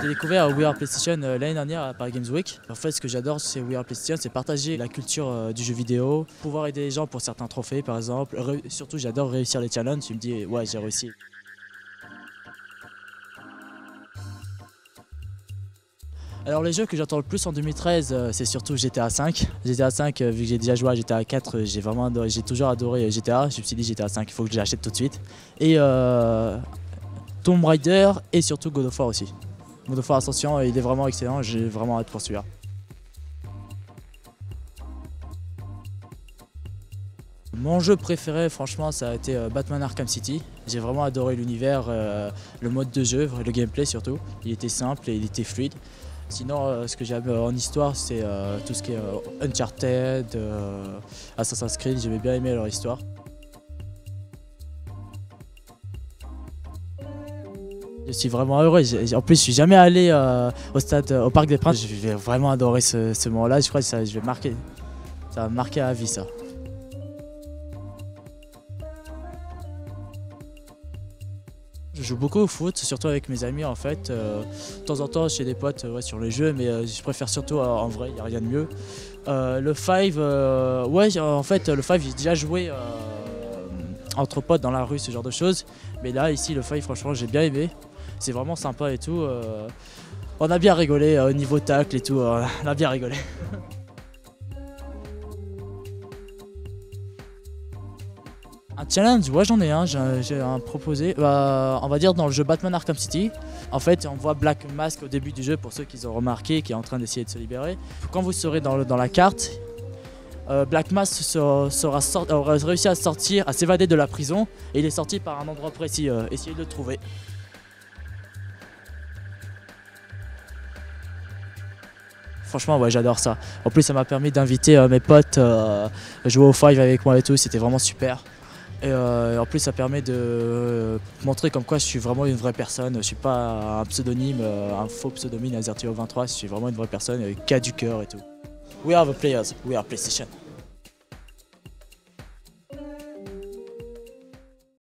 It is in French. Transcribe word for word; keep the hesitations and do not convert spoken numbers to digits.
J'ai découvert We Are PlayStation euh, l'année dernière à Paris Games Week. En fait, ce que j'adore chez We Are PlayStation, c'est partager la culture euh, du jeu vidéo, pouvoir aider les gens pour certains trophées par exemple. Ré surtout, j'adore réussir les challenges. Tu me dis, ouais, j'ai réussi. Alors les jeux que j'attends le plus en deux mille treize, euh, c'est surtout G T A cinq. G T A cinq, euh, vu que j'ai déjà joué à G T A quatre, euh, j'ai vraiment adoré, j'ai toujours adoré G T A. Je me suis dit G T A cinq, il faut que je l'achète tout de suite. Et euh, Tomb Raider et surtout God of War aussi. God of War Ascension, il est vraiment excellent, j'ai vraiment hâte pour celui-là. Mon jeu préféré, franchement, ça a été Batman Arkham City. J'ai vraiment adoré l'univers, euh, le mode de jeu, le gameplay surtout. Il était simple et il était fluide. Sinon, euh, ce que j'aime en histoire, c'est euh, tout ce qui est euh, Uncharted, euh, Assassin's Creed. J'aimais bien aimer leur histoire. Je suis vraiment heureux. En plus, je suis jamais allé euh, au stade, au Parc des Princes. Je vais vraiment adorer ce, ce moment-là. Je crois que ça, je vais marquer, ça va marquer à vie ça. Je joue beaucoup au foot, surtout avec mes amis en fait. Euh, de temps en temps chez des potes ouais, sur les jeux, mais euh, je préfère surtout euh, en vrai, il n'y a rien de mieux. Euh, le five, euh, ouais en fait le five j'ai déjà joué euh, entre potes dans la rue, ce genre de choses. Mais là ici le five franchement j'ai bien aimé. C'est vraiment sympa et tout. Euh, on a bien rigolé euh, au niveau tacle et tout, euh, on a bien rigolé. Un challenge, ouais j'en ai un, j'ai un proposé, euh, on va dire dans le jeu Batman Arkham City. En fait on voit Black Mask au début du jeu pour ceux qui ont remarqué, qui est en train d'essayer de se libérer. Quand vous serez dans, le, dans la carte, euh, Black Mask sera, sera sort, aura réussi à sortir, à s'évader de la prison et il est sorti par un endroit précis, euh, essayez de le trouver. Franchement ouais j'adore ça. En plus ça m'a permis d'inviter euh, mes potes euh, à jouer au five avec moi et tout, c'était vraiment super. Et euh, en plus ça permet de euh, montrer comme quoi je suis vraiment une vraie personne, je suis pas un pseudonyme, euh, un faux pseudonyme Azertio vingt-trois, je suis vraiment une vraie personne euh, qui a du cœur et tout. We are the players, we are PlayStation.